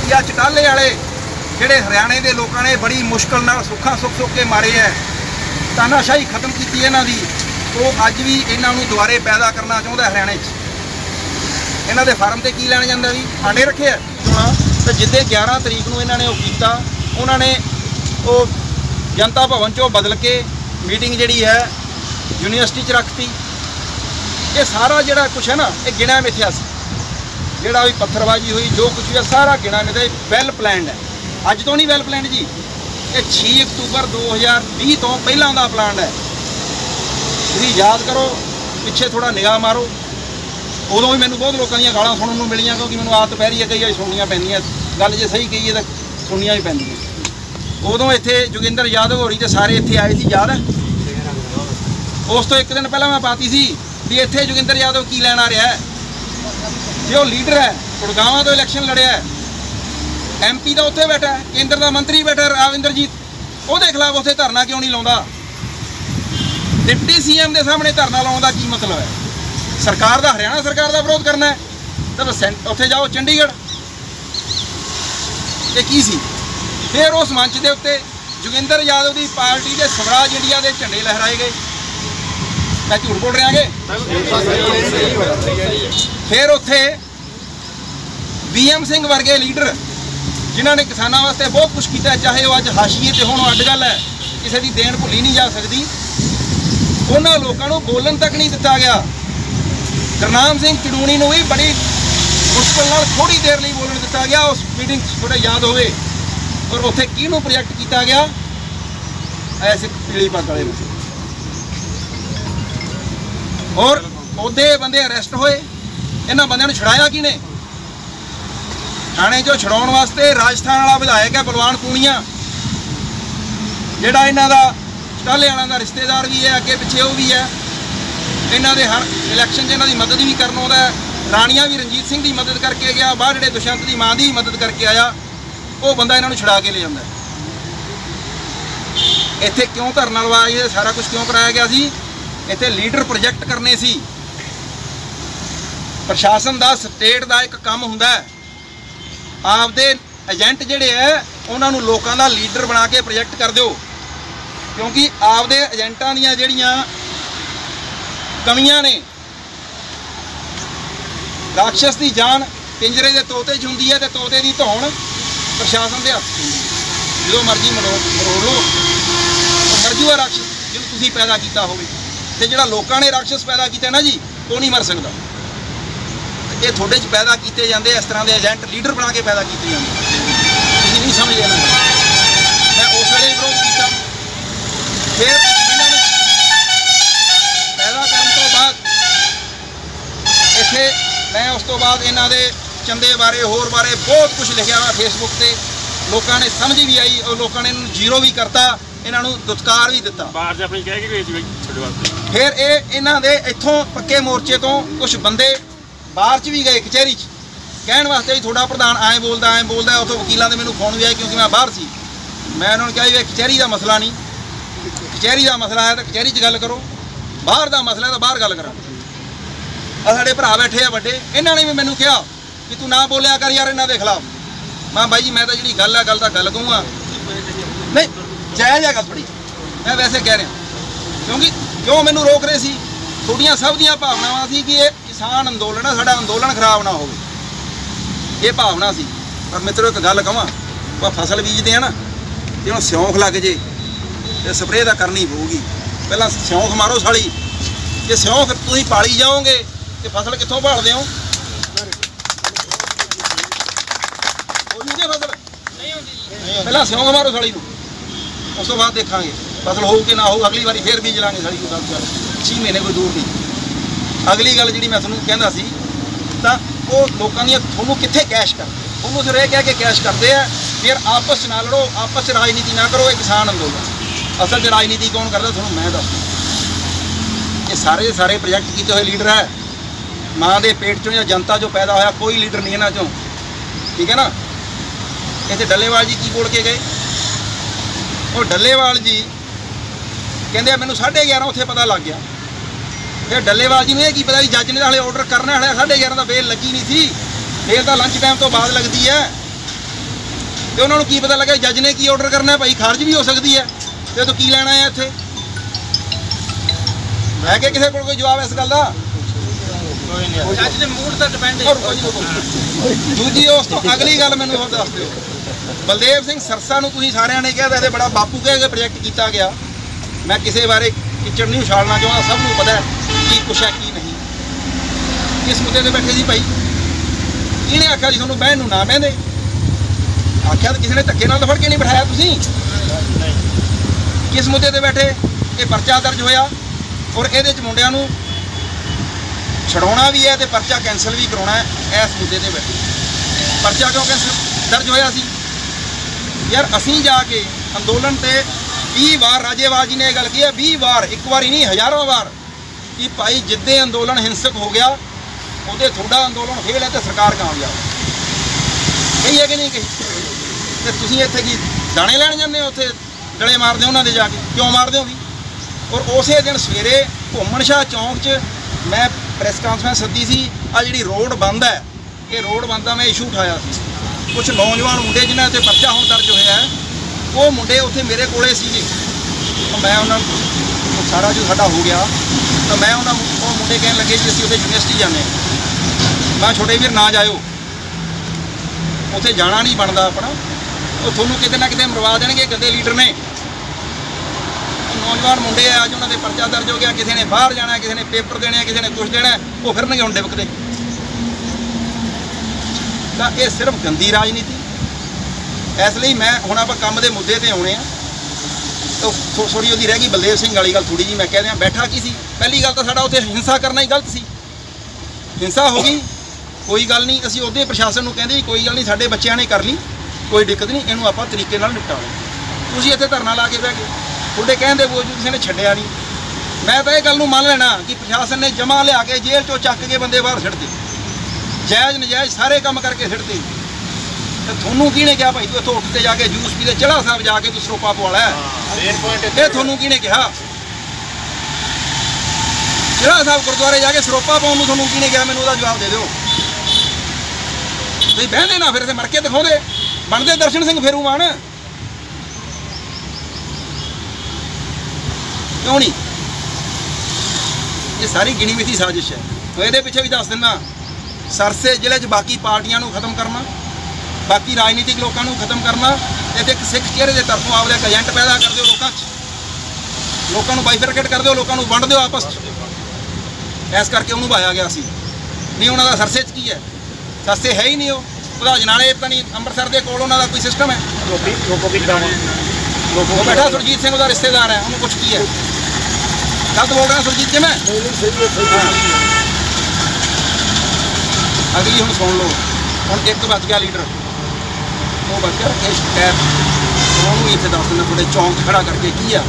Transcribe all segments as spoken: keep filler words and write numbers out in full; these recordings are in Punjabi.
कि आ चटाले वाले ਜਿਹੜੇ ਹਰਿਆਣੇ ਦੇ ਲੋਕਾਂ ਨੇ ਬੜੀ ਮੁਸ਼ਕਲ ਨਾਲ ਸੁੱਖਾਂ ਸੁੱਖ ਸੁੱਖ ਕੇ ਮਾਰੇ ਹੈ, ਤਾਨਾਸ਼ਾਹੀ ਖਤਮ ਕੀਤੀ ਇਹਨਾਂ ਦੀ, ਉਹ ਅੱਜ ਵੀ ਇਹਨਾਂ ਨੂੰ ਦੁਬਾਰੇ ਪੈਦਾ ਕਰਨਾ ਚਾਹੁੰਦਾ ਹਰਿਆਣੇ 'ਚ। ਇਹਨਾਂ ਦੇ ਫਾਰਮ ਤੇ ਕੀ ਲੈਣ ਜਾਂਦਾ ਵੀ ਆਂਡੇ ਰੱਖੇ ਆ ਚੋਣਾਂ, ਤੇ ਜਿੱਦੇ ਗਿਆਰਾਂ ਤਰੀਕ ਨੂੰ ਇਹਨਾਂ ਨੇ ਉਹ ਕੀਤਾ, ਉਹਨਾਂ ਨੇ ਉਹ ਜਨਤਾ ਭਵਨ 'ਚੋਂ ਬਦਲ ਕੇ ਮੀਟਿੰਗ ਜਿਹੜੀ ਹੈ ਯੂਨੀਵਰਸਿਟੀ 'ਚ ਰੱਖਤੀ। ਇਹ ਸਾਰਾ ਜਿਹੜਾ ਕੁਛ ਹੈ ਨਾ, ਇਹ ਗਿਣਿਆ ਮਿਥਿਆ ਸੀ, ਜਿਹੜਾ ਵੀ ਪੱਥਰਬਾਜੀ ਹੋਈ, ਜੋ ਕੁਛ ਵੀ ਸਾਰਾ ਗਿਣਿਆ ਮਿਥਿਆ, ਵੈਲ ਪਲੈਨਡ ਹੈ। ਅੱਜ ਤੋਂ ਨਹੀਂ ਵੈਲ ਪਲੈਨਡ ਜੀ, ਇਹ ਛੇ ਅਕਤੂਬਰ ਦੋ ਹਜ਼ਾਰ ਵੀਹ ਤੋਂ ਪਹਿਲਾਂ ਦਾ ਪਲਾਨ ਹੈ। ਤੁਸੀਂ ਯਾਦ ਕਰੋ, ਪਿੱਛੇ ਥੋੜਾ ਨਿਗਾਹ ਮਾਰੋ, ਉਦੋਂ ਵੀ ਮੈਨੂੰ ਬਹੁਤ ਲੋਕਾਂ ਦੀਆਂ ਗਾਲਾਂ ਸੁਣਨ ਨੂੰ ਮਿਲੀਆਂ, ਕਿਉਂਕਿ ਮੈਨੂੰ ਆਦਤ ਪੈ ਰਹੀ ਹੈ ਕਈ ਵਾਰੀ ਸੁਣਨੀਆਂ ਪੈਂਦੀਆਂ, ਗੱਲ ਜੇ ਸਹੀ ਕਹੀਏ ਤਾਂ ਸੁਣਨੀਆਂ ਵੀ ਪੈਂਦੀਆਂ। ਉਦੋਂ ਇੱਥੇ ਜੋਗਿੰਦਰ ਯਾਦਵ ਹੋਰੀ ਤੇ ਸਾਰੇ ਇੱਥੇ ਆਏ ਸੀ, ਯਾਦ ਹੈ? ਉਸ ਤੋਂ ਇੱਕ ਦਿਨ ਪਹਿਲਾਂ ਮੈਂ ਪਾਤੀ ਸੀ ਵੀ ਇੱਥੇ ਜੋਗਿੰਦਰ ਯਾਦਵ ਕੀ ਲੈਣ ਆ ਰਿਹਾ ਹੈ, ਜੇ ਉਹ ਲੀਡਰ ਹੈ, ਗੁੜਗਾਵਾਂ ਤੋਂ ਇਲੈਕਸ਼ਨ ਲੜਿਆ ਹੈ, ਐਮ ਪੀ ਦਾ ਉੱਥੇ ਬੈਠਾ ਹੈ, ਕੇਂਦਰ ਦਾ ਮੰਤਰੀ ਬੈਠਾ ਰਾਵਿੰਦਰਜੀਤ, ਉਹਦੇ ਖਿਲਾਫ ਉੱਥੇ ਧਰਨਾ ਕਿਉਂ ਨਹੀਂ ਲਾਉਂਦਾ? ਡਿਪਟੀ ਸੀ ਐਮ ਦੇ ਸਾਹਮਣੇ ਧਰਨਾ ਲਾਉਣ ਦਾ ਕੀ ਮਤਲਬ ਹੈ? ਸਰਕਾਰ ਦਾ, ਹਰਿਆਣਾ ਸਰਕਾਰ ਦਾ ਵਿਰੋਧ ਕਰਨਾ ਹੈ ਤਾਂ ਉੱਥੇ ਜਾਓ ਚੰਡੀਗੜ੍ਹ। ਇਹ ਕੀ ਸੀ? ਫਿਰ ਉਸ ਮੰਚ ਦੇ ਉੱਤੇ ਜੋਗਿੰਦਰ ਯਾਦਵ ਦੀ ਪਾਰਟੀ ਦੇ ਸਵਰਾਜ ਇੰਡੀਆ ਦੇ ਝੰਡੇ ਲਹਿਰਾਏ ਗਏ। ਮੈਂ ਝੂਠ ਬੋਲ ਰਿਹਾ ਗੇ? ਫਿਰ ਉੱਥੇ ਵੀ ਐਮ ਸਿੰਘ ਵਰਗੇ ਲੀਡਰ ਜਿਨ੍ਹਾਂ ਨੇ ਕਿਸਾਨਾਂ ਵਾਸਤੇ ਬਹੁਤ ਕੁਝ ਕੀਤਾ, ਚਾਹੇ ਉਹ ਅੱਜ ਹਾਸ਼ੀਏ ਤੇ ਹੋਣ, ਅੱਡ ਗੱਲ ਹੈ, ਕਿਸੇ ਦੀ ਦੇਣ ਭੁੱਲੀ ਨਹੀਂ ਜਾ ਸਕਦੀ, ਉਹਨਾਂ ਲੋਕਾਂ ਨੂੰ ਬੋਲਣ ਤੱਕ ਨਹੀਂ ਦਿੱਤਾ ਗਿਆ। ਗੁਰਨਾਮ ਸਿੰਘ ਚੜੂਣੀ ਨੂੰ ਵੀ ਬੜੀ ਮੁਸ਼ਕਲ ਨਾਲ ਥੋੜੀ ਦੇਰ ਲਈ ਬੋਲਣ ਦਿੱਤਾ ਗਿਆ ਉਸ ਮੀਟਿੰਗ 'ਚ, ਥੋੜਾ ਯਾਦ ਹੋਵੇ। ਔਰ ਉੱਥੇ ਕਿਹਨੂੰ ਪ੍ਰੋਜੈਕਟ ਕੀਤਾ ਗਿਆ? ਐਸੇ ਪੀਲੀ ਪੱਗ ਵਾਲੇ ਨੂੰ। ਔਰ ਉਹਦੇ ਬੰਦੇ ਅਰੈਸਟ ਹੋਏ, ਇਹਨਾਂ ਬੰਦਿਆਂ ਨੂੰ ਛੁਡਾਇਆ ਕਿਹਨੇ? ਥਾਣੇ 'ਚੋਂ ਛੁਡਾਉਣ ਵਾਸਤੇ ਰਾਜਸਥਾਨ ਵਾਲਾ ਵਿਧਾਇਕ ਹੈ ਬਲਵਾਨ ਪੂਨੀਆ, ਜਿਹੜਾ ਇਹਨਾਂ ਦਾ ਚਟਾਲੇ ਵਾਲਿਆਂ ਦਾ ਰਿਸ਼ਤੇਦਾਰ ਵੀ ਹੈ, ਅੱਗੇ ਪਿੱਛੇ ਉਹ ਵੀ ਹੈ, ਇਹਨਾਂ ਦੇ ਹਰ ਇਲੈਕਸ਼ਨ 'ਚ ਇਹਨਾਂ ਦੀ ਮਦਦ ਵੀ ਕਰਨ ਆਉਂਦਾ ਹੈ। ਰਾਣੀਆਂ ਵੀ ਰਣਜੀਤ ਸਿੰਘ ਦੀ ਮਦਦ ਕਰਕੇ ਗਿਆ, ਬਾਹਰ ਜਿਹੜੇ ਦੁਸ਼ਯੰਤ ਦੀ ਮਾਂ ਦੀ ਮਦਦ ਕਰਕੇ ਆਇਆ, ਉਹ ਬੰਦਾ ਇਹਨਾਂ ਨੂੰ ਛੁਡਾ ਕੇ ਲੈ ਜਾਂਦਾ। ਇੱਥੇ ਕਿਉਂ ਧਰਨਾ ਲਵਾਇਆ, ਸਾਰਾ ਕੁਝ ਕਿਉਂ ਕਰਾਇਆ ਗਿਆ ਸੀ? ਇੱਥੇ ਲੀਡਰ ਪ੍ਰੋਜੈਕਟ ਕਰਨੇ ਸੀ। ਪ੍ਰਸ਼ਾਸਨ ਦਾ, ਸਟੇਟ ਦਾ ਇੱਕ ਕੰਮ ਹੁੰਦਾ ਹੈ, ਆਪਦੇ ਏਜੰਟ ਜਿਹੜੇ ਹੈ ਉਹਨਾਂ ਨੂੰ ਲੋਕਾਂ ਦਾ ਲੀਡਰ ਬਣਾ ਕੇ ਪ੍ਰੋਜੈਕਟ ਕਰ ਦਿਓ, ਕਿਉਂਕਿ ਆਪਦੇ ਏਜੰਟਾਂ ਦੀਆਂ ਜਿਹੜੀਆਂ ਕਮੀਆਂ ਨੇ, ਰਾਖਸ਼ ਦੀ ਜਾਨ ਪਿੰਜਰੇ ਦੇ ਤੋਤੇ 'ਚ ਹੁੰਦੀ ਹੈ, ਤੇ ਤੋਤੇ ਦੀ ਧੌਣ ਪ੍ਰਸ਼ਾਸਨ ਦੇ ਹੱਥ 'ਚ ਹੁੰਦੀ ਹੈ। ਜਦੋਂ ਮਰਜ਼ੀ ਮਰੋ ਮਰੋੜ ਲਓ, ਮਰ ਜੂਗਾ ਰਾਖਸ਼ ਜਿਹਨੂੰ ਤੁਸੀਂ ਪੈਦਾ ਕੀਤਾ ਹੋਵੇ, ਤੇ ਜਿਹੜਾ ਲੋਕਾਂ ਨੇ ਰਾਖਸ਼ ਪੈਦਾ ਕੀਤਾ ਨਾ ਜੀ, ਉਹ ਨਹੀਂ ਮਰ ਸਕਦਾ। ਇਹ ਤੁਹਾਡੇ 'ਚ ਪੈਦਾ ਕੀਤੇ ਜਾਂਦੇ, ਇਸ ਤਰ੍ਹਾਂ ਦੇ ਏਜੰਟ ਲੀਡਰ ਬਣਾ ਕੇ ਪੈਦਾ ਕੀਤੇ ਜਾਂਦੇ, ਤੁਸੀਂ ਨਹੀਂ ਸਮਝਦੇ ਨਾ। ਮੈਂ ਉਸ ਵੇਲੇ ਵਿਰੋਧ ਕੀਤਾ। ਫਿਰ ਇਹਨਾਂ ਨੂੰ ਪੈਦਾ ਕਰਨ ਤੋਂ ਬਾਅਦ ਇੱਥੇ ਮੈਂ ਉਸ ਤੋਂ ਬਾਅਦ ਇਹਨਾਂ ਦੇ ਚੰਦੇ ਬਾਰੇ, ਹੋਰ ਬਾਰੇ ਬਹੁਤ ਕੁਝ ਲਿਖਿਆ ਵਾ ਫੇਸਬੁੱਕ ਤੇ, ਲੋਕਾਂ ਨੇ ਸਮਝ ਵੀ ਆਈ, ਔਰ ਲੋਕਾਂ ਨੇ ਇਹਨੂੰ ਜ਼ੀਰੋ ਵੀ ਕਰਤਾ, ਇਹਨਾਂ ਨੂੰ ਦੁਤਕਾਰ ਵੀ ਦਿੱਤਾ। ਬਾਹਰ ਆਪਣੀ ਕਹਿ ਕੇ ਗਏ ਸੀ ਤੁਹਾਡੇ ਵਾਸਤੇ। ਫਿਰ ਇਹ ਇਹਨਾਂ ਦੇ ਇੱਥੋਂ ਪੱਕੇ ਮੋਰਚੇ ਤੋਂ ਕੁਝ ਬੰਦੇ ਬਾਹਰ 'ਚ ਵੀ ਗਏ, ਕਚਹਿਰੀ 'ਚ ਕਹਿਣ ਵਾਸਤੇ ਵੀ ਤੁਹਾਡਾ ਪ੍ਰਧਾਨ ਐਂ ਬੋਲਦਾ ਐਂ ਬੋਲਦਾ। ਉੱਥੋਂ ਵਕੀਲਾਂ ਦੇ ਮੈਨੂੰ ਫੋਨ ਵੀ ਆਏ, ਕਿਉਂਕਿ ਮੈਂ ਬਾਹਰ ਸੀ। ਮੈਂ ਉਹਨਾਂ ਨੂੰ ਕਿਹਾ ਵੀ ਕਚਹਿਰੀ ਦਾ ਮਸਲਾ ਨਹੀਂ, ਕਚਹਿਰੀ ਦਾ ਮਸਲਾ ਹੈ ਤਾਂ ਕਚਹਿਰੀ 'ਚ ਗੱਲ ਕਰੋ, ਬਾਹਰ ਦਾ ਮਸਲਾ ਤਾਂ ਬਾਹਰ ਗੱਲ ਕਰਾਂ। ਆ ਸਾਡੇ ਭਰਾ ਬੈਠੇ ਆ ਵੱਡੇ, ਇਹਨਾਂ ਨੇ ਵੀ ਮੈਨੂੰ ਕਿਹਾ ਕਿ ਤੂੰ ਨਾ ਬੋਲਿਆ ਕਰ ਯਾਰ ਇਹਨਾਂ ਦੇ ਖਿਲਾਫ। ਮੈਂ ਬਾਈ ਜੀ ਮੈਂ ਤਾਂ ਜਿਹੜੀ ਗੱਲ ਹੈ ਗੱਲ ਤਾਂ ਗੱਲ ਕਹੂੰਗਾ, ਨਹੀਂ ਜਾਇਜ਼ ਹੈ ਗੱਲ ਥੋੜ੍ਹੀ, ਮੈਂ ਵੈਸੇ ਕਹਿ ਰਿਹਾ, ਕਿਉਂਕਿ ਕਿਉਂ ਮੈਨੂੰ ਰੋਕ ਰਹੇ ਸੀ? ਤੁਹਾਡੀਆਂ ਸਭ ਦੀਆਂ ਭਾਵਨਾਵਾਂ ਸੀ ਕਿ ਇਹ ਕਿਸਾਨ ਅੰਦੋਲਨ ਹੈ, ਸਾਡਾ ਅੰਦੋਲਨ ਖਰਾਬ ਨਾ ਹੋਵੇ, ਇਹ ਭਾਵਨਾ ਸੀ। ਪਰ ਮਿੱਤਰੋ ਇੱਕ ਗੱਲ ਕਹਾਂ, ਆਪਾਂ ਫਸਲ ਬੀਜਦੇ ਆ ਨਾ, ਜੇ ਹੁਣ ਸਿਉਂਖ ਲੱਗ ਜੇ ਤੇ ਸਪਰੇਅ ਤਾਂ ਕਰਨੀ ਪਊਗੀ। ਪਹਿਲਾਂ ਸਿਉਂਖ ਮਾਰੋ ਸਾਲੀ, ਜੇ ਸਿਉਂਖ ਤੁਸੀਂ ਪਾਲੀ ਜਾਓਗੇ ਤੇ ਫਸਲ ਕਿੱਥੋਂ ਭਾਲਦੇ ਹੋ? ਫਸਲ ਨਹੀਂ ਹੁੰਦੀ, ਪਹਿਲਾਂ ਸਿਉਂਖ ਮਾਰੋ ਸਾਲੀ ਨੂੰ, ਉਸ ਤੋਂ ਬਾਅਦ ਦੇਖਾਂਗੇ ਫਸਲ ਹੋਊ ਕਿ ਨਾ ਹੋਊ। ਅਗਲੀ ਵਾਰੀ ਫੇਰ ਬੀਜ ਲਾਂਗੇ ਸਾਲੀ ਨੂੰ, ਛੇ ਮਹੀਨੇ ਕੋਈ ਦੂਰ ਨਹੀਂ। ਅਗਲੀ ਗੱਲ ਜਿਹੜੀ ਮੈਂ ਤੁਹਾਨੂੰ ਕਹਿੰਦਾ ਸੀ, ਤਾਂ ਉਹ ਲੋਕਾਂ ਦੀਆਂ ਤੁਹਾਨੂੰ ਕਿੱਥੇ ਕੈਸ਼ ਕਰਦੇ, ਉਹਨੂੰ ਸਿਰ ਇਹ ਕਹਿ ਕੇ ਕੈਸ਼ ਕਰਦੇ ਆ, ਫਿਰ ਆਪਸ 'ਚ ਨਾ ਲੜੋ, ਆਪਸ 'ਚ ਰਾਜਨੀਤੀ ਨਾ ਕਰੋ। ਇਹ ਕਿਸਾਨ ਅੰਦੋਲਨ ਅਸਲ 'ਚ ਰਾਜਨੀਤੀ ਕੌਣ ਕਰਦਾ ਤੁਹਾਨੂੰ ਮੈਂ ਦੱਸਦਾ। ਇਹ ਸਾਰੇ ਸਾਰੇ ਪ੍ਰੋਜੈਕਟ ਕੀਤੇ ਹੋਏ ਲੀਡਰ ਹੈ, ਮਾਂ ਦੇ ਪੇਟ 'ਚੋਂ ਜਾਂ ਜਨਤਾ 'ਚੋਂ ਪੈਦਾ ਹੋਇਆ ਕੋਈ ਲੀਡਰ ਨਹੀਂ ਇਹਨਾਂ 'ਚੋਂ, ਠੀਕ ਹੈ ਨਾ। ਇੱਥੇ ਡੱਲੇਵਾਲ ਜੀ ਕੀ ਬੋਲ ਕੇ ਗਏ? ਉਹ ਡੱਲੇਵਾਲ ਜੀ ਕਹਿੰਦੇ ਮੈਨੂੰ ਸਾਢੇ ਗਿਆਰਾਂ ਉੱਥੇ ਪਤਾ ਲੱਗ ਗਿਆ। ਫਿਰ ਡੱਲੇਵਾਲ ਜੀ ਨੂੰ ਇਹ ਕੀ ਪਤਾ ਵੀ ਜੱਜ ਨੇ ਹਾਲੇ ਆਰਡਰ ਕਰਨਾ, ਹਾਲੇ ਸਾਢੇ ਗਿਆਰਾਂ ਦਾ ਬੇਲ ਲੱਗੀ ਨਹੀਂ ਸੀ। ਬੇਲ ਤਾਂ ਲੰਚ ਟਾਈਮ ਤੋਂ ਬਾਅਦ ਲੱਗਦੀ ਹੈ। ਤੇ ਉਹਨਾਂ ਨੂੰ ਕੀ ਪਤਾ ਲੱਗਾ ਜੱਜ ਨੇ ਕੀ ਆਰਡਰ ਕਰਨਾ ਭਾਈ, ਖਾਰਜ ਵੀ ਹੋ ਸਕਦੀ ਹੈ ਤੇ ਤੂੰ ਕੀ ਲੈਣਾ ਹੈ ਇੱਥੇ? ਮੈਂ ਕਿ ਕਿਸੇ ਕੋਲ ਕੋਈ ਜਵਾਬ ਇਸ ਗੱਲ ਦਾ ਕੋਈ ਨਹੀਂ। ਜੱਜ ਦੇ ਮੂਡ ਤੇ ਡਿਪੈਂਡ ਹੈ। ਦੂਜੀ ਉਸ ਤੋਂ ਅਗਲੀ ਗੱਲ ਮੈਨੂੰ ਹੋਰ ਦੱਸ ਦਿਓ, ਬਲਦੇਵ ਸਿੰਘ ਸਰਸਾ ਨੂੰ ਤੁਸੀਂ ਸਾਰਿਆਂ ਨੇ ਕਿਹਾ ਇਹਦੇ ਬੜਾ ਬਾਪੂ ਕਹਿ ਕੇ ਪ੍ਰੋਜੈਕਟ ਕੀਤਾ ਗਿਆ। ਮੈਂ ਕਿਸੇ ਬਾਰੇ ਕਿਚੜ ਨਹੀਂ ਉਛਾਲਣਾ ਚਾਹੁੰਦਾ, ਸਭ ਨੂੰ ਪਤਾ ਕੀ ਕੁਛ ਹੈ ਕੀ ਨਹੀਂ। ਕਿਸ ਮੁੱਦੇ ਤੇ ਬੈਠੇ ਸੀ ਭਾਈ? ਕਿਹਨੇ ਆਖਿਆ ਜੀ ਤੁਹਾਨੂੰ ਬਹਿਣ ਨੂੰ? ਨਾ ਬਹਿੰਦੇ ਆਖਿਆ ਤਾਂ ਕਿਸੇ ਨੇ ਧੱਕੇ ਨਾਲ ਤਾਂ ਫੜ ਕੇ ਨਹੀਂ ਬਿਠਾਇਆ ਤੁਸੀਂ। ਕਿਸ ਮੁੱਦੇ ਤੇ ਬੈਠੇ? ਇਹ ਪਰਚਾ ਦਰਜ ਹੋਇਆ ਔਰ ਇਹਦੇ 'ਚ ਮੁੰਡਿਆਂ ਨੂੰ ਛਡਾਉਣਾ ਵੀ ਹੈ ਤੇ ਪਰਚਾ ਕੈਂਸਲ ਵੀ ਕਰਾਉਣਾ ਹੈ। ਇਸ ਮੁੱਦੇ ਤੇ ਬੈਠੇ ਪਰਚਾ ਕਿਉਂ ਕੈਂਸਲ ਦਰਜ ਹੋਇਆ ਸੀ? ਯਾਰ ਅਸੀਂ ਜਾ ਕੇ ਅੰਦੋਲਨ ਤੇ ਵੀਹ ਵਾਰ ਰਾਜੇਵਾਲ ਜੀ ਨੇ ਇਹ ਗੱਲ ਕੀ ਹੈ, ਵੀਹ ਵਾਰ, ਇੱਕ ਵਾਰੀ ਨਹੀਂ ਹਜ਼ਾਰਾਂ ਵਾਰ, ਕਿ ਭਾਈ ਜਿੱਦੇ ਅੰਦੋਲਨ ਹਿੰਸਕ ਹੋ ਗਿਆ ਉਹਦੇ ਤੁਹਾਡਾ ਅੰਦੋਲਨ ਫੇਲ ਹੈ ਤੇ ਸਰਕਾਰ ਕਾਮਯਾਬ ਕਹੀ ਹੈ ਕਿ ਨਹੀਂ ਕਹੀ? ਤੇ ਤੁਸੀਂ ਇੱਥੇ ਕੀ ਦਾਣੇ ਲੈਣ ਜਾਂਦੇ ਹੋ? ਉੱਥੇ ਗਲੇ ਮਾਰਦੇ ਹੋ ਉਹਨਾਂ ਦੇ ਜਾ ਕੇ, ਕਿਉਂ ਮਾਰਦੇ ਹੋ ਵੀ? ਔਰ ਉਸੇ ਦਿਨ ਸਵੇਰੇ ਘੁੰਮਣ ਸ਼ਾਹ ਚੌਂਕ 'ਚ ਮੈਂ ਪ੍ਰੈਸ ਕਾਨਫਰੰਸ ਸੱਦੀ ਸੀ। ਆ ਜਿਹੜੀ ਰੋਡ ਬੰਦ ਹੈ, ਇਹ ਰੋਡ ਬੰਦ ਦਾ ਮੈਂ ਇਸ਼ੂ ਉਠਾਇਆ ਸੀ। ਕੁਝ ਨੌਜਵਾਨ ਮੁੰਡੇ ਜਿਨ੍ਹਾਂ 'ਤੇ ਪਰਚਾ ਹੁਣ ਦਰਜ ਹੋਇਆ ਹੈ, ਉਹ ਮੁੰਡੇ ਉੱਥੇ ਮੇਰੇ ਕੋਲੇ ਸੀਗੇ। ਮੈਂ ਉਹਨਾਂ ਨੂੰ ਸਾਰਾ ਜੋ ਸਾਡਾ ਹੋ ਗਿਆ ਤਾਂ ਮੈਂ ਉਹਨਾਂ ਉਹ ਮੁੰਡੇ ਕਹਿਣ ਲੱਗੇ ਜੀ ਅਸੀਂ ਉੱਥੇ ਯੂਨੀਵਰਸਿਟੀ ਜਾਂਦੇ ਹਾਂ। ਮੈਂ ਛੋਟੇ ਵੀਰ ਨਾ ਜਾਇਓ, ਉੱਥੇ ਜਾਣਾ ਨਹੀਂ ਬਣਦਾ ਆਪਣਾ, ਉਹ ਤੁਹਾਨੂੰ ਕਿਤੇ ਨਾ ਕਿਤੇ ਮਰਵਾ ਦੇਣਗੇ, ਗੰਦੇ ਲੀਡਰ ਨੇ। ਨੌਜਵਾਨ ਮੁੰਡੇ ਆ, ਅੱਜ ਉਹਨਾਂ ਦੇ ਪਰਚਾ ਦਰਜ ਹੋ ਗਿਆ, ਕਿਸੇ ਨੇ ਬਾਹਰ ਜਾਣਾ, ਕਿਸੇ ਨੇ ਪੇਪਰ ਦੇਣੇ, ਕਿਸੇ ਨੇ ਕੁਛ ਦੇਣਾ, ਉਹ ਫਿਰਨਗੇ ਹੁਣ ਡਿਬਕਦੇ। ਤਾਂ ਇਹ ਸਿਰਫ ਗੰਦੀ ਰਾਜਨੀਤੀ। ਇਸ ਲਈ ਮੈਂ ਹੁਣ ਆਪਾਂ ਕੰਮ ਦੇ ਮੁੱਦੇ ਤੇ ਆਉਣੇ ਆ। ਤਾਂ ਥੋੜੀ ਉਹਦੀ ਰਹਿ ਗਈ ਬਲਦੇਵ ਸਿੰਘ ਵਾਲੀ ਗੱਲ, ਥੋੜੀ ਜੀ ਮੈਂ ਕਹਿ ਦਿਆਂ। ਬੈਠਾ ਕੀ ਸੀ? ਪਹਿਲੀ ਗੱਲ ਤਾਂ ਸਾਡਾ ਉੱਥੇ ਹਿੰਸਾ ਕਰਨਾ ਹੀ ਗਲਤ ਸੀ। ਹਿੰਸਾ ਹੋ ਗਈ, ਕੋਈ ਗੱਲ ਨਹੀਂ, ਅਸੀਂ ਉਹਦੇ ਪ੍ਰਸ਼ਾਸਨ ਨੂੰ ਕਹਿੰਦੇ ਕੋਈ ਗੱਲ ਨਹੀਂ, ਸਾਡੇ ਬੱਚਿਆਂ ਨੇ ਕਰ ਲਈ, ਕੋਈ ਦਿੱਕਤ ਨਹੀਂ, ਇਹਨੂੰ ਆਪਾਂ ਤਰੀਕੇ ਨਾਲ ਨਿਪਟਾ ਲਓ। ਤੁਸੀਂ ਇੱਥੇ ਧਰਨਾ ਲਾ ਕੇ ਬਹਿ ਗਏ, ਤੁਹਾਡੇ ਕਹਿੰਦੇ ਬਾਵਜੂਦ ਕਿਸੇ ਨੇ ਛੱਡਿਆ ਨਹੀਂ। ਮੈਂ ਤਾਂ ਇਹ ਗੱਲ ਨੂੰ ਮੰਨ ਲੈਣਾ ਕਿ ਪ੍ਰਸ਼ਾਸਨ ਨੇ ਜਮ੍ਹਾਂ ਲਿਆ ਕੇ ਜੇਲ੍ਹ 'ਚੋਂ ਚੱਕ ਕੇ ਬੰਦੇ ਬਾਹਰ ਛੱਡਦੇ, ਜਾਇਜ਼ ਨਜਾਇਜ਼ ਸਾਰੇ ਕੰਮ ਕਰਕੇ ਛੱਡਦੇ। ਤੇ ਤੁਹਾਨੂੰ ਕਿਹਨੇ ਕਿਹਾ ਭਾਈ ਤੂੰ ਇੱਥੋਂ ਉੱਠ ਕੇ ਜਾ ਕੇ ਜੂਸ ਪੀ ਦੇ, ਚੜਾ ਸਾਹਿਬ ਜਾ ਕੇ ਤੂੰ ਸਰੋਪਾ ਪਵਾਲਾ? ਇਹ ਤੁਹਾਨੂੰ ਕਿਹਨੇ ਕਿਹਾ? ਚੜਾ ਸਾਹਿਬ ਗੁਰਦੁਆਰੇ ਜਾ ਕੇ ਸਰੋਪਾ ਪਾਉਣ ਨੂੰ ਤੁਹਾਨੂੰ ਕਿਹਨੇ ਕਿਹਾ? ਮੈਨੂੰ ਉਹਦਾ ਜਵਾਬ ਦੇ ਦਿਓ। ਤੁਸੀਂ ਬਹਿੰਦੇ ਨਾ, ਫਿਰ ਇੱਥੇ ਮਰ ਕੇ ਦਿਖਾਉਂਦੇ, ਬਣਦੇ ਦਰਸ਼ਨ ਸਿੰਘ ਫੇਰੂ ਮਾਨ ਕਿਉਂ ਨਹੀਂ? ਇਹ ਸਾਰੀ ਗਿਣੀ ਮਿੱਥੀ ਸਾਜ਼ਿਸ਼ ਹੈ। ਇਹਦੇ ਪਿੱਛੇ ਵੀ ਦੱਸ ਦਿੰਦਾ, ਸਰਸੇ ਜ਼ਿਲ੍ਹੇ 'ਚ ਬਾਕੀ ਪਾਰਟੀਆਂ ਨੂੰ ਖਤਮ ਕਰਨਾ, ਬਾਕੀ ਰਾਜਨੀਤਿਕ ਲੋਕਾਂ ਨੂੰ ਖਤਮ ਕਰਨਾ, ਤੇ ਇੱਕ ਸਿੱਖ ਚਿਹਰੇ ਦੇ ਤਰਫੋਂ ਆਪਦੇ ਇੱਕ ਏਜੰਟ ਪੈਦਾ ਕਰ ਦਿਓ ਲੋਕਾਂ 'ਚ, ਲੋਕਾਂ ਨੂੰ ਬਾਈਫਰਕੇਟ ਕਰ ਦਿਓ, ਲੋਕਾਂ ਨੂੰ ਵੰਡ ਦਿਓ ਆਪਸ 'ਚ। ਇਸ ਕਰਕੇ ਉਹਨੂੰ ਭਾਇਆ ਗਿਆ ਸੀ। ਨਹੀਂ ਉਹਨਾਂ ਦਾ ਸਰਸੇ 'ਚ ਕੀ ਹੈ? ਸਰਸੇ ਹੈ ਹੀ ਨਹੀਂ। ਉਹ ਉਹਦਾ ਜਨਾਲੇ ਪਤਾ ਨਹੀਂ ਅੰਮ੍ਰਿਤਸਰ ਦੇ ਕੋਲ ਉਹਨਾਂ ਦਾ ਕੋਈ ਸਿਸਟਮ ਹੈ। ਉਹ ਬੈਠਾ ਸੁਰਜੀਤ ਸਿੰਘ ਉਹਦਾ ਰਿਸ਼ਤੇਦਾਰ ਹੈ, ਉਹਨੂੰ ਕੁਛ ਕੀ ਹੈ? ਗਲਤ ਬੋਲ ਰਿਹਾ ਸੁਰਜੀਤ ਜੀ ਮੈਂ? ਅਗਲੀ ਹੁਣ ਸੁਣ ਲਓ। ਹੁਣ ਇੱਕ ਬਚ ਗਿਆ ਲੀਡਰ, ਉਹ ਬਚ ਗਿਆ ਰਕੇਸ਼ ਕੈਰ, ਉਹਨੂੰ ਇੱਥੇ ਦੱਸ ਦਿੰਦਾ ਤੁਹਾਡੇ ਚੌਂਕ ਖੜਾ ਕਰਕੇ ਕੀ ਆ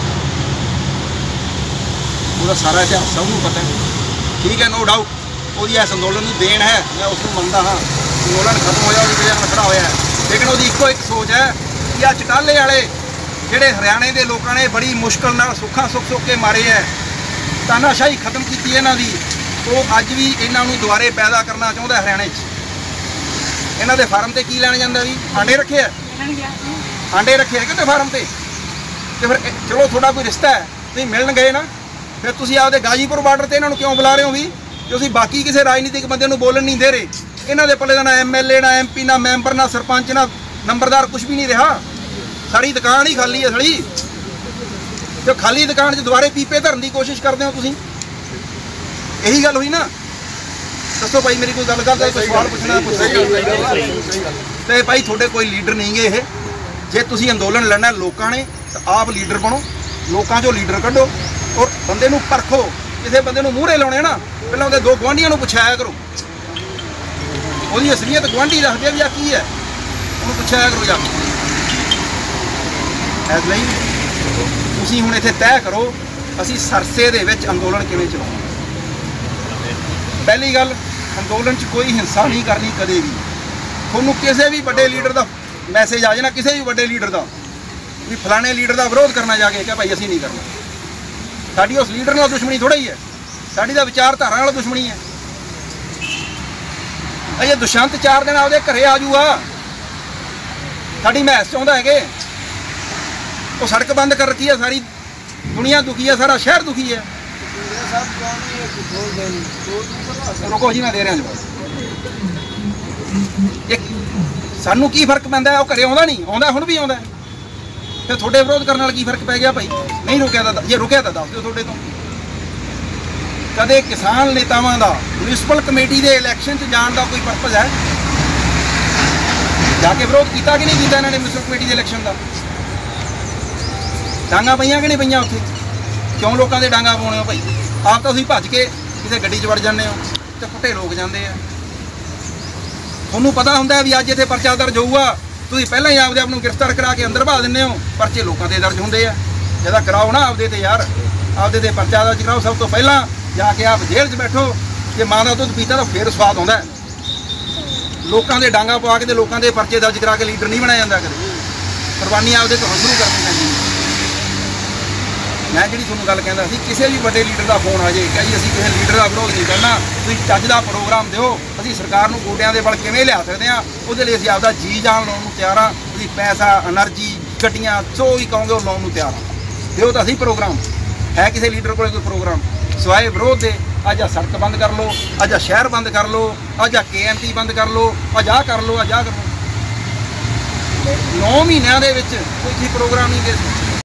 ਉਹਦਾ ਸਾਰਾ ਇਤਿਹਾਸ ਸਭ ਨੂੰ ਪਤਾ ਹੈ। ਠੀਕ ਹੈ, ਨੋ ਡਾਊਟ ਉਹਦੀ ਇਸ ਅੰਦੋਲਨ ਨੂੰ ਦੇਣ ਹੈ, ਮੈਂ ਉਸ ਨੂੰ ਮੰਨਦਾ ਹਾਂ। ਅੰਦੋਲਨ ਖਤਮ ਹੋਇਆ, ਉਹਦੀ ਵਜ੍ਹਾ ਨਾਲ ਖੜਾ ਹੋਇਆ ਹੈ, ਲੇਕਿਨ ਉਹਦੀ ਇੱਕੋ ਇੱਕ ਸੋਚ ਹੈ ਕਿ ਆ ਚਟਾਲੇ ਵਾਲੇ ਜਿਹੜੇ ਹਰਿਆਣੇ ਦੇ ਲੋਕਾਂ ਨੇ ਬੜੀ ਮੁਸ਼ਕਲ ਨਾਲ ਸੁੱਖਾਂ ਸੁੱਖ ਸੁੱਖ ਕੇ ਮਾਰੇ ਹੈ, ਤਾਨਾਸ਼ਾਹੀ ਖਤਮ ਕੀਤੀ ਇਹਨਾਂ ਦੀ, ਉਹ ਅੱਜ ਵੀ ਇਹਨਾਂ ਨੂੰ ਦੁਬਾਰੇ ਪੈਦਾ ਕਰਨਾ ਚਾਹੁੰਦਾ ਹਰਿਆਣੇ 'ਚ। ਇਹਨਾਂ ਦੇ ਫਾਰਮ ਤੇ ਕੀ ਲੈਣ ਜਾਂਦਾ ਵੀ? ਆਂਡੇ ਰੱਖੇ ਆ, ਆਂਡੇ ਰੱਖੇ ਆ ਕਿਤੇ ਫਾਰਮ ਤੇ। ਤੇ ਫਿਰ ਚਲੋ ਤੁਹਾਡਾ ਕੋਈ ਰਿਸ਼ਤਾ ਹੈ, ਤੁਸੀਂ ਮਿਲਣ ਗਏ ਨਾ, ਫਿਰ ਤੁਸੀਂ ਆਪਦੇ ਗਾਜੀਪੁਰ ਬਾਰਡਰ ਤੇ ਇਹਨਾਂ ਨੂੰ ਕਿਉਂ ਬੁਲਾ ਰਹੇ ਹੋ ਵੀ? ਕਿ ਤੁਸੀਂ ਬਾਕੀ ਕਿਸੇ ਰਾਜਨੀਤਿਕ ਬੰਦੇ ਨੂੰ ਬੋਲਣ ਨਹੀਂ ਦੇ ਰਹੇ। ਇਹਨਾਂ ਦੇ ਪੱਲੇ ਦਾ ਨਾ ਐਮ ਐਲ ਏ, ਨਾ ਐਮ ਪੀ, ਨਾ ਮੈਂਬਰ, ਨਾ ਸਰਪੰਚ, ਨਾ ਨੰਬਰਦਾਰ, ਕੁਝ ਵੀ ਨਹੀਂ ਰਿਹਾ। ਸਾਰੀ ਦੁਕਾਨ ਹੀ ਖਾਲੀ ਹੈ ਸੜੀ। ਤੇ ਖਾਲੀ ਦੁਕਾਨ 'ਚ ਦੁਬਾਰੇ ਪੀਪੇ ਧਰਨ ਦੀ ਕੋਸ਼ਿਸ਼ ਕਰਦੇ ਹੋ ਤੁਸੀਂ। ਇਹੀ ਗੱਲ ਹੋਈ ਨਾ? ਦੱਸੋ ਭਾਈ, ਮੇਰੀ ਕੋਈ ਗੱਲ ਕਰਦਾ, ਕੋਈ ਸਵਾਲ ਪੁੱਛਣਾ ਪੁੱਛੋ। ਤੇ ਭਾਈ ਤੁਹਾਡੇ ਕੋਈ ਲੀਡਰ ਨਹੀਂ ਗੇ ਇਹ। ਜੇ ਤੁਸੀਂ ਅੰਦੋਲਨ ਲੜਨਾ ਲੋਕਾਂ ਨੇ ਤਾਂ ਆਪ ਲੀਡਰ ਬਣੋ, ਲੋਕਾਂ 'ਚੋਂ ਲੀਡਰ ਕੱਢੋ ਔਰ ਬੰਦੇ ਨੂੰ ਪਰਖੋ। ਕਿਸੇ ਬੰਦੇ ਨੂੰ ਮੂਹਰੇ ਲਾਉਣੇ ਨਾ, ਪਹਿਲਾਂ ਉਹਦੇ ਦੋ ਗੁਆਂਢੀਆਂ ਨੂੰ ਪੁੱਛਾਇਆ ਕਰੋ, ਉਹਦੀ ਅਸਲੀਅਤ ਗੁਆਂਢੀ ਦੱਸਦੇ ਆ ਵੀ ਆ ਕੀ ਹੈ, ਉਹਨੂੰ ਪੁੱਛਾਇਆ ਕਰੋ ਜਾ ਕੇ। ਇਸ ਲਈ ਤੁਸੀਂ ਹੁਣ ਇੱਥੇ ਤੈਅ ਕਰੋ ਅਸੀਂ ਸਰਸੇ ਦੇ ਵਿੱਚ ਅੰਦੋਲਨ ਕਿਵੇਂ ਚਲਾਉਣਾ। ਪਹਿਲੀ ਗੱਲ, ਅੰਦੋਲਨ 'ਚ ਕੋਈ ਹਿੰਸਾ ਨਹੀਂ ਕਰਨੀ ਕਦੇ ਵੀ। ਤੁਹਾਨੂੰ ਕਿਸੇ ਵੀ ਵੱਡੇ ਲੀਡਰ ਦਾ ਮੈਸੇਜ ਆ ਜਾਣਾ, ਕਿਸੇ ਵੀ ਵੱਡੇ ਲੀਡਰ ਦਾ ਵੀ ਫਲਾਣੇ ਲੀਡਰ ਦਾ ਵਿਰੋਧ ਕਰਨਾ ਜਾ ਕੇ, ਕਿ ਭਾਈ ਅਸੀਂ ਨਹੀਂ ਕਰਨਾ। ਸਾਡੀ ਉਸ ਲੀਡਰ ਨਾਲ ਦੁਸ਼ਮਣੀ ਥੋੜਾ ਹੀ ਹੈ, ਸਾਡੀ ਤਾਂ ਵਿਚਾਰਧਾਰਾ ਨਾਲ ਦੁਸ਼ਮਣੀ ਹੈ। ਅਜੇ ਦੁਸ਼ਯੰਤ ਚਾਰ ਦਿਨ ਆਪਦੇ ਘਰੇ ਆ ਜੂਗਾ, ਸਾਡੀ ਮਹਿਸ ਚਾਹੁੰਦਾ ਹੈਗੇ ਉਹ ਸੜਕ ਬੰਦ ਕਰ ਰੱਖੀ ਹੈ, ਸਾਰੀ ਦੁਨੀਆ ਦੁਖੀ ਹੈ, ਸਾਰਾ ਸ਼ਹਿਰ ਦੁਖੀ ਹੈ। ਰੁਕੋ ਜੀ, ਮੈਂ ਦੇ ਰਿਹਾ ਜਵਾਬ। ਇੱਕ ਸਾਨੂੰ ਕੀ ਫਰਕ ਪੈਂਦਾ? ਉਹ ਘਰੇ ਆਉਂਦਾ ਨਹੀਂ, ਆਉਂਦਾ ਹੁਣ ਵੀ ਆਉਂਦਾ ਤੇ ਤੁਹਾਡੇ ਵਿਰੋਧ ਕਰਨ ਨਾਲ ਕੀ ਫਰਕ ਪੈ ਗਿਆ ਭਾਈ? ਨਹੀਂ ਰੁਕਿਆ ਤਾਂ ਜੇ ਰੁਕਿਆ ਤਾਂ ਦੱਸ ਦਿਓ ਤੁਹਾਡੇ ਤੋਂ। ਕਦੇ ਕਿਸਾਨ ਨੇਤਾਵਾਂ ਦਾ ਮਿਊਨਿਸਪਲ ਕਮੇਟੀ ਦੇ ਇਲੈਕਸ਼ਨ 'ਚ ਜਾਣ ਦਾ ਕੋਈ ਪਰਪਸ ਹੈ? ਜਾ ਕੇ ਵਿਰੋਧ ਕੀਤਾ ਕਿ ਨਹੀਂ ਕੀਤਾ ਇਹਨਾਂ ਨੇ ਮਿਊਨਿਸਪਲ ਕਮੇਟੀ ਦੇ ਇਲੈਕਸ਼ਨ ਦਾ? ਡਾਂਗਾ ਪਈਆਂ ਕਿ ਨਹੀਂ ਪਈਆਂ ਉੱਥੇ? ਕਿਉਂ ਲੋਕਾਂ ਦੇ ਡਾਂਗਾ ਪਾਉਣੇ ਹੋ ਭਾਈ? ਆਪ ਤਾਂ ਤੁਸੀਂ ਭੱਜ ਕੇ ਕਿਸੇ ਗੱਡੀ 'ਚ ਵੜ ਜਾਂਦੇ ਹੋ ਤੇ ਪੁੱਟੇ ਲੋਕ ਜਾਂਦੇ ਆ। ਤੁਹਾਨੂੰ ਪਤਾ ਹੁੰਦਾ ਵੀ ਅੱਜ ਇੱਥੇ ਪਰਚਾ ਦਰਜ ਹੋਊਗਾ, ਤੁਸੀਂ ਪਹਿਲਾਂ ਹੀ ਆਪਦੇ ਆਪ ਨੂੰ ਗ੍ਰਿਫਤਾਰ ਕਰਾ ਕੇ ਅੰਦਰ ਭਾ ਦਿੰਦੇ ਹੋ। ਪਰਚੇ ਲੋਕਾਂ ਦੇ ਦਰਜ ਹੁੰਦੇ ਆ, ਜਿਹਦਾ ਕਰਾਓ ਨਾ ਆਪਦੇ ਤੇ ਯਾਰ, ਆਪਦੇ ਤੇ ਪਰਚਾ ਦਰਜ ਕਰਾਓ ਸਭ ਤੋਂ ਪਹਿਲਾਂ। ਜਾ ਕੇ ਆਪ ਜੇਲ੍ਹ 'ਚ ਬੈਠੋ, ਜੇ ਮਾਂ ਦਾ ਦੁੱਧ ਪੀਤਾ ਤਾਂ ਫੇਰ ਸਵਾਦ ਆਉਂਦਾ। ਲੋਕਾਂ ਦੇ ਡਾਂਗਾ ਪਵਾ ਕੇ ਤੇ ਲੋਕਾਂ ਦੇ ਪਰਚੇ ਦਰਜ ਕਰਾ ਕੇ ਲੀਡਰ ਨਹੀਂ ਬਣਾਇਆ ਜਾਂਦਾ ਕਦੇ। ਕੁਰਬਾਨੀ ਆਪਦੇ ਤੋਂ ਸ਼ੁਰੂ ਕਰਨੀ ਪੈਂਦੀ ਹੈ। ਮੈਂ ਜਿਹੜੀ ਤੁਹਾਨੂੰ ਗੱਲ ਕਹਿੰਦਾ ਸੀ, ਕਿਸੇ ਵੀ ਵੱਡੇ ਲੀਡਰ ਦਾ ਫੋਨ ਆ ਜੇ ਕਿ ਜੀ ਅਸੀਂ ਕਿਸੇ ਲੀਡਰ ਦਾ ਵਿਰੋਧ ਨਹੀਂ ਕਰਨਾ, ਤੁਸੀਂ ਚੱਜ ਦਾ ਪ੍ਰੋਗਰਾਮ ਦਿਓ, ਅਸੀਂ ਸਰਕਾਰ ਨੂੰ ਗੋਡਿਆਂ ਦੇ ਬਲ ਕਿਵੇਂ ਲਿਆ ਸਕਦੇ ਹਾਂ, ਉਹਦੇ ਲਈ ਅਸੀਂ ਆਪਦਾ ਜੀ ਜਾਨ ਲਾਉਣ ਨੂੰ ਤਿਆਰ ਹਾਂ। ਅਸੀਂ ਪੈਸਾ, ਐਨਰਜੀ, ਗੱਡੀਆਂ ਜੋ ਵੀ ਕਹੋਗੇ ਉਹ ਲਾਉਣ ਨੂੰ ਤਿਆਰ ਹਾਂ। ਦਿਓ ਤਾਂ ਅਸੀਂ ਪ੍ਰੋਗਰਾਮ। ਹੈ ਕਿਸੇ ਲੀਡਰ ਕੋਲ ਕੋਈ ਪ੍ਰੋਗਰਾਮ ਸਿਵਾਏ ਵਿਰੋਧ ਦੇ? ਅੱਜ ਆ ਸੜਕ ਬੰਦ ਕਰ ਲਓ, ਅੱਜ ਆ ਸ਼ਹਿਰ ਬੰਦ ਕਰ ਲਓ, ਅੱਜ ਆ ਕੇ ਐਮ ਟੀ ਬੰਦ ਕਰ ਲਓ, ਅੱਜ ਆਹ ਕਰ ਲਓ, ਅੱਜ ਆਹ ਕਰ ਲਓ। ਨੌ ਮਹੀਨਿਆਂ ਦੇ ਵਿੱਚ ਕੋਈ ਪ੍ਰੋਗਰਾਮ ਨਹੀਂ ਦੇ ਸਕਦੇ।